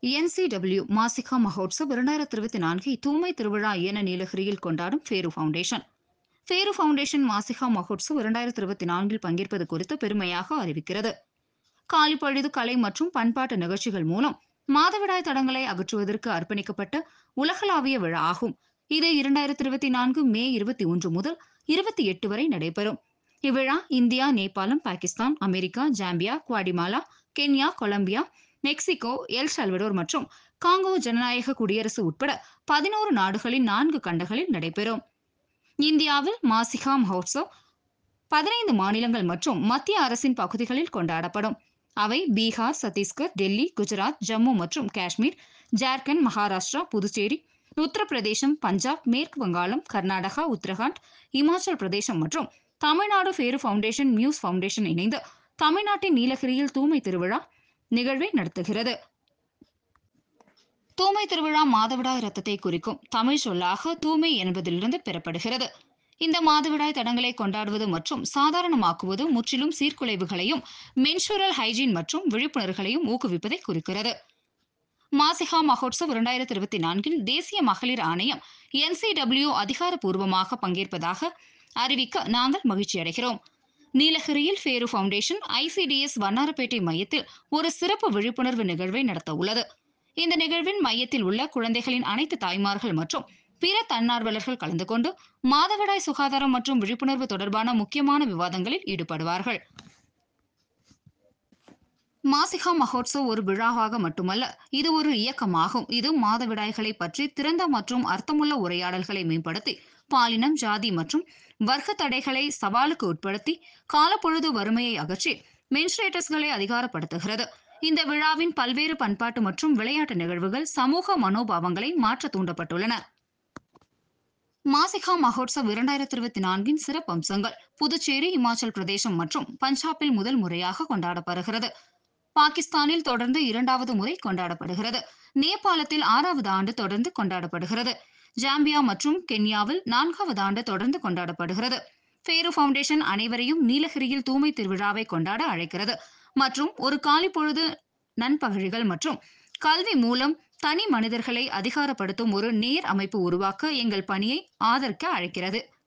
NCW Masika Mahotsav 2024 தூய்மை திருவிழா என நீலகிரியில் கொண்டாடும் ஃபேரு ஃபவுண்டேஷன். ஃபேரு ஃபவுண்டேஷன் மாசிகா மஹோத்சவ் 2024 பங்கேற்பது குறித்து பெருமையாக அறிவிக்கிறது. காலிப்பழுது கலை மற்றும் பண்பாட்டு நிகழ்ச்சிகள் மூலம் மாதவிடாய் தடங்களை அகற்றுவதற்கு அர்ப்பணிக்கப்பட்ட உலகளாவிய விழா ஆகும். இது 2024 மே 21 முதல் 28 வரை நடைபெறும். இவ்விழா இந்தியா, நேபாளம், Pakistan, America, Zambia, Guatemala, Kenya, Colombia, Mexico, El Salvador மற்றும் காங்கோ ஜனநாயக குடியரசு உட்பட 11 நாடுகளின் 4 கண்டங்களில் நடைபெறும். இந்தியாவில் மாசிகா மஹோத்சவ் 15 மாநிலங்கள் மற்றும் மத்திய அரசின் பகுதிகளில் கொண்டாடப்படும். அவை பீகார், சத்தீஸ்கர், டெல்லி, குஜராத், ஜம்மு மற்றும் காஷ்மீர், ஜார்க்கண்ட், மகாராஷ்டிரா, புதுச்சேரி, உத்தரப்பிரதேசம், பஞ்சாப், மேற்கு வங்காளம், கர்நாடகா, உத்தரகாண்ட், இமாச்சல் பிரதேசம் மற்றும் தமிழ்நாடு ஃபேரு ஃபவுண்டேஷன், மியூஸ் ஃபவுண்டேஷன் இணைந்து தமிழ்நாட்டின் நீலகிரியில் தூய்மை திருவிழா நிகழ்வை நடத்துகிறது. தூய்மை திருவிழா மாதவிடாய் ரத்தத்தை குறிக்கும் தமிழ் சொல்லாக தூய்மை என்பதிலிருந்து பெறப்படுகிறது. இந்த மாதவிடாய் தடங்களை கொண்டாடுவது மற்றும் சாதாரணமாக்குவது முற்றிலும் சீர்குலைவுகளையும் மென்சுரல் ஹைஜீன் மற்றும் விழிப்புணர்வுகளையும் ஊக்குவிப்பதை குறிக்கிறது. மாசிகா மஹோத்சவ் 2024 தேசிய மகளிர் ஆணையம் NCW அதிகாரப்பூர்வமாக பங்கேற்பதாக அறிவிக்க நாங்கள் மகிழ்ச்சி அடைகிறோம். நீலகிரியில் ஃபேரு ஃபவுண்டேஷன் ICDS வண்ணாரப்பேட்டை மையத்தில் ஒரு சிறப்பு விழிப்புணர்வு நிகழ்வை நடத்த உள்ளது. இந்த நிகழ்வின் மையத்தில் உள்ள குழந்தைகளின் அனைத்து தாய்மார்கள் மற்றும் பிற தன்னார்வலர்கள் கலந்து கொண்டு மாதவிடாய் சுகாதாரம் மற்றும் விழிப்புணர்வு தொடர்பான முக்கியமான விவாதங்களில் ஈடுபடுவார்கள். மாசிகா மஹோத்சவ் ஒரு விழாவாக மட்டுமல்ல, இது ஒரு இயக்கமாகும். இது மாதவிடாய்களை பற்றி திறந்த மற்றும் அர்த்தமுள்ள உரையாடல்களை மேம்படுத்தி பாலினம், ஜாதி மற்றும் வர்க்க தடைகளை சவாலுக்கு உட்படுத்தி காலப்பொழுது வறுமையை அகற்றி மென்ஸ்ட்ரேட்டர்ஸ்களை அதிகாரப்படுத்துகிறது. இந்த விழாவின் பல்வேறு பண்பாட்டு மற்றும் விளையாட்டு நிகழ்வுகள் சமூக மனோபாவங்களை மாற்ற தூண்டப்பட்டுள்ளன. மாசிகா மஹோத்சவ் 2024 சிறப்பம்சங்கள். புதுச்சேரி, இமாச்சல் பிரதேசம் மற்றும் பஞ்சாபில் முதல் முறையாக கொண்டாடப்படுகிறது. பாகிஸ்தானில் தொடர்ந்து 2வது முறை கொண்டாடப்படுகிறது. நேபாளத்தில் 6வது ஆண்டு தொடர்ந்து கொண்டாடப்படுகிறது. ஜாம்பியா மற்றும் கென்யாவில் 4வது ஆண்டு தொடர்ந்து கொண்டாடப்படுகிறது. ஃபேரு ஃபவுண்டேஷன் அனைவரையும் நீலகிரியில் தூய்மை திருவிழாவை கொண்டாட அழைக்கிறது மற்றும் ஒரு காலிப்பொழுது நண்பகழிகள் மற்றும் கல்வி மூலம் தனி மனிதர்களை அதிகாரப்படுத்தும் ஒரு நேர் அமைப்பு உருவாக்க எங்கள் பணியை ஆதரிக்க அழைக்கிறது.